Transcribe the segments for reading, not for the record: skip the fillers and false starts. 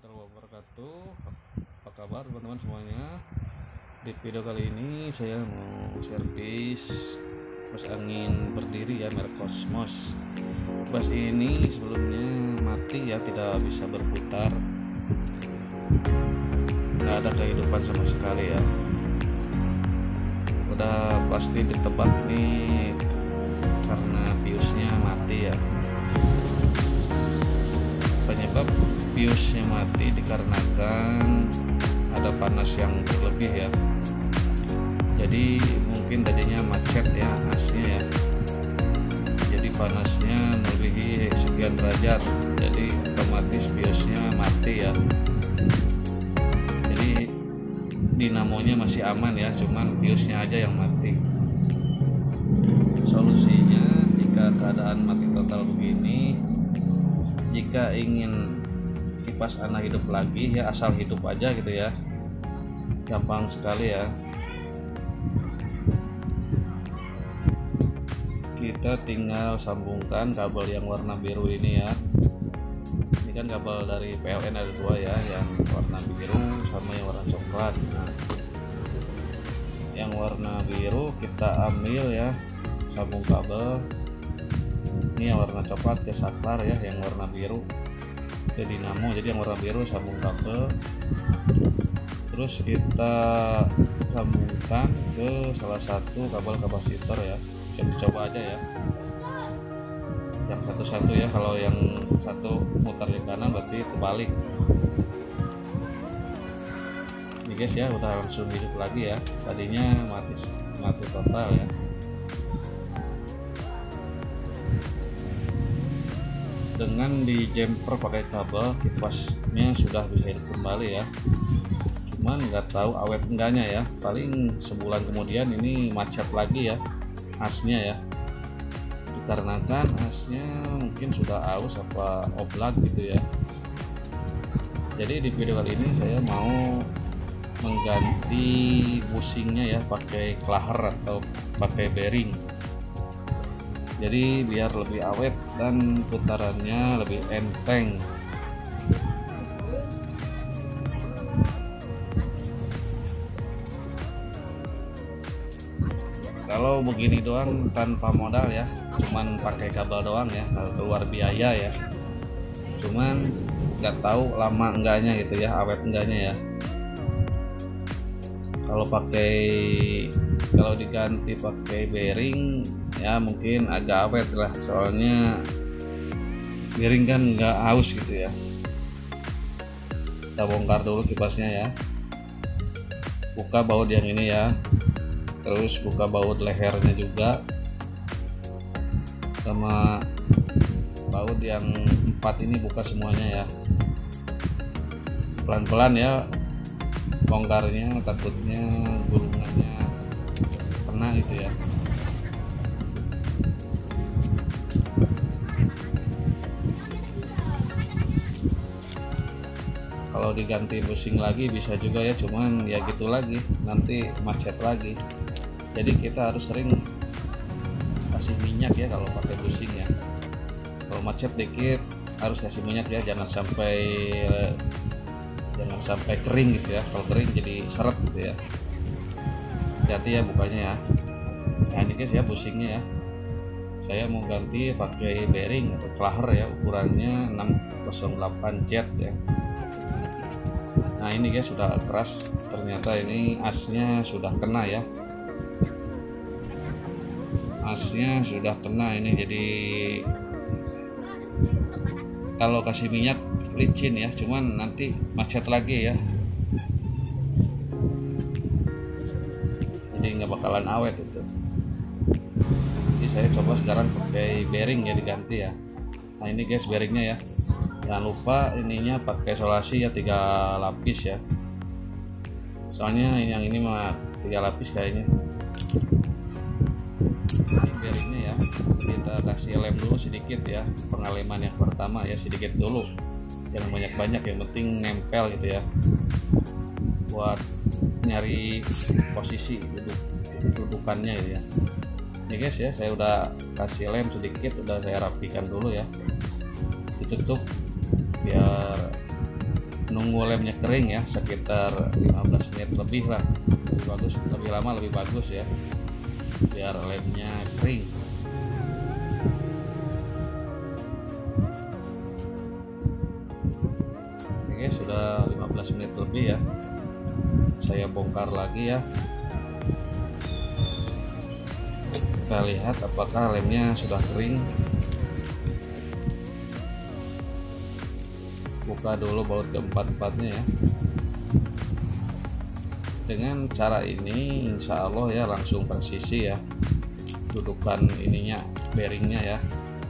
warahmatullahi wabarakatuh. Apa kabar teman-teman semuanya? Di video kali ini saya mau servis kipas angin berdiri ya, merek Cosmos. Kipas ini sebelumnya mati ya, tidak bisa berputar, nggak ada kehidupan sama sekali ya. Udah pasti ditebak nih karena biusnya mati ya. Penyebab biusnya mati dikarenakan ada panas yang berlebih ya. Jadi mungkin tadinya macet ya asnya ya. Jadi panasnya melebihi sekian derajat. Jadi otomatis biusnya mati ya. Jadi dinamonya masih aman ya, cuman biusnya aja yang mati. Solusinya jika keadaan mati total begini, jika ingin kipas Anda hidup lagi ya, asal hidup aja gitu ya, gampang sekali ya. Kita tinggal sambungkan kabel yang warna biru ini ya. Ini kan kabel dari PLN ada dua ya, yang warna biru sama yang warna coklat. Nah, yang warna biru kita ambil ya, sambung kabel. Ini yang warna coklat ke saklar ya, yang warna biru ke dinamo. Jadi yang warna biru sambung kabel, terus kita sambungkan ke salah satu kabel kapasitor ya. Bisa dicoba aja ya, yang satu-satu ya. Kalau yang satu mutar di kanan berarti terbalik. Ini guys ya, udah langsung hidup lagi ya, tadinya mati total ya. Dengan di jumper pakai kabel, kipasnya sudah bisa hidup kembali ya. Cuman nggak tahu awet enggaknya ya, paling sebulan kemudian ini macet lagi ya asnya ya, dikarenakan asnya mungkin sudah aus apa oblak gitu ya. Jadi di video kali ini saya mau mengganti bushingnya ya, pakai klaher atau pakai bearing. Jadi biar lebih awet dan putarannya lebih enteng. Kalau begini doang tanpa modal ya, cuman pakai kabel doang ya, keluar biaya ya. Cuman nggak tahu lama enggaknya gitu ya, awet enggaknya ya. Kalau diganti pakai bearing ya mungkin agak awet lah, soalnya bearing kan nggak aus gitu ya. Kita bongkar dulu kipasnya ya, buka baut yang ini ya, terus buka baut lehernya juga, sama baut yang 4 ini buka semuanya ya. Pelan-pelan ya bongkarnya, takutnya gulungannya kena gitu ya. Kalau diganti bushing lagi bisa juga ya, cuman ya gitu lagi, nanti macet lagi. Jadi kita harus sering kasih minyak ya kalau pakai bushing ya. Kalau macet dikit harus kasih minyak ya, jangan sampai kering gitu ya. Kalau kering jadi seret gitu ya. Hati-hati ya bukanya ya. Nah ini guys ya bushingnya ya, saya mau ganti pakai bearing atau klaher ya, ukurannya 608Z ya. Nah ini guys sudah keras, ternyata ini asnya sudah kena ya, asnya sudah kena ini. Jadi kalau kasih minyak licin ya, cuman nanti macet lagi ya, jadi nggak bakalan awet itu. Jadi saya coba sekarang pakai bearing ya, diganti ya. Nah ini guys bearingnya ya, jangan lupa ininya pakai isolasi ya, 3 lapis ya, soalnya yang ini mah 3 lapis kayaknya. Ini bearingnya ya, kita kasih lem dulu sedikit ya, pengaleman yang pertama ya, sedikit dulu, jangan banyak-banyak, yang penting nempel gitu ya, buat nyari posisi dudukannya gitu ya. Ini guys ya, saya udah kasih lem sedikit, udah saya rapikan dulu ya, ditutup biar nunggu lemnya kering ya, sekitar 15 menit lebih lah, lebih bagus, lebih lama lebih bagus ya, biar lemnya kering. Oke, sudah 15 menit lebih ya, saya bongkar lagi ya, kita lihat apakah lemnya sudah kering. Buka dulu baut keempat-empatnya ya. Dengan cara ini insya Allah ya langsung presisi ya dudukan ininya, bearingnya ya.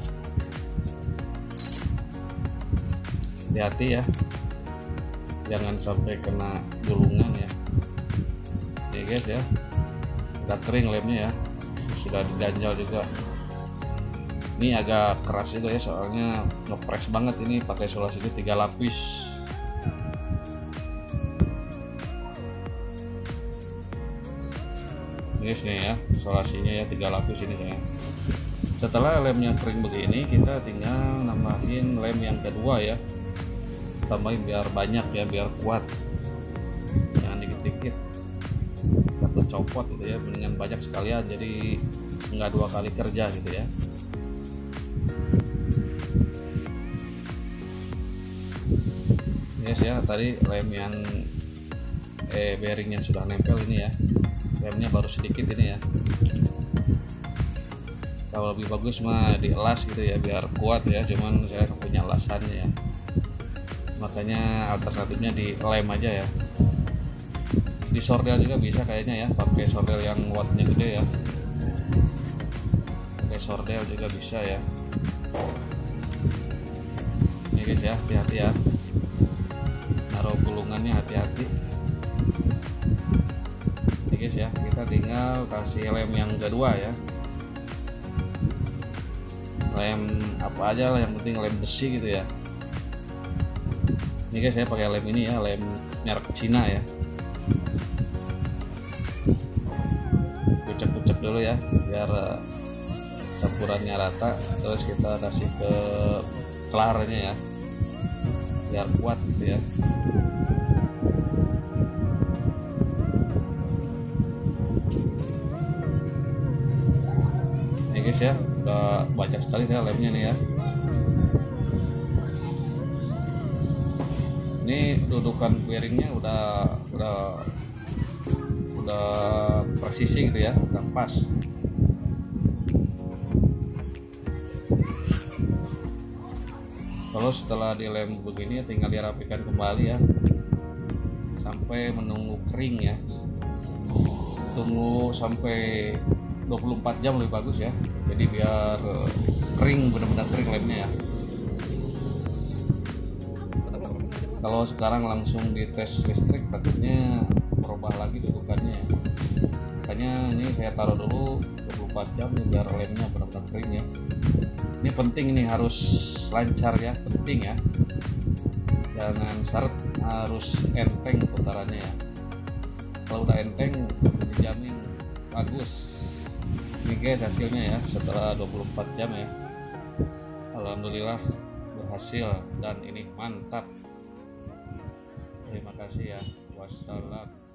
Hati-hati ya, jangan sampai kena gulungan ya. Oke guys ya, udah kering lemnya ya, sudah diganjal juga. Ini agak keras juga ya, soalnya ngepres banget ini pakai solasi ini 3 lapis. Ini sini ya, solasinya ya 3 lapis ini ya. Setelah lemnya kering begini, kita tinggal nambahin lem yang kedua ya. Tambahin biar banyak ya, biar kuat. Jangan dikit-dikit, takut copot gitu ya. Mendingan banyak sekalian, jadi nggak 2 kali kerja gitu ya. Guys ya, tadi lem yang bearing yang sudah nempel ini ya, lemnya baru sedikit ini ya. Kalau lebih bagus mah dielas gitu ya, biar kuat ya, cuman saya punya elasannya ya, makanya alternatifnya di lem aja ya. Di sordel juga bisa kayaknya ya, pakai sordel yang wattnya gede ya, pakai sordel juga bisa ya. Ini guys ya, hati-hati ya, naruh gulungannya hati-hati. Ini guys ya, kita tinggal kasih lem yang kedua ya, lem apa aja lah, yang penting lem besi gitu ya. Ini guys saya pakai lem ini ya, lem merek Cina ya. Kucek-kucek dulu ya, biar campurannya rata, terus kita kasih ke kelarnya ya, biar kuat gitu ya. Ini guys ya, udah banyak sekali saya lemnya nih ya. Ini dudukan bearingnya udah presisi gitu ya, udah pas. Kalau setelah dilem begini tinggal dirapikan kembali ya, sampai menunggu kering ya. Tunggu sampai 24 jam lebih bagus ya, jadi biar kering, benar-benar kering lemnya ya. Kalau sekarang langsung dites listrik takutnya berubah lagi dudukannya ya. Makanya ini saya taruh dulu 24 jam nih, biar lemnya benar-benar kering ya. Ini penting, ini harus lancar ya, penting ya, jangan seret, harus enteng putarannya ya. Kalau udah enteng dijamin bagus. Ini guys hasilnya ya setelah 24 jam ya, alhamdulillah berhasil dan ini mantap. Terima kasih ya, wassalam.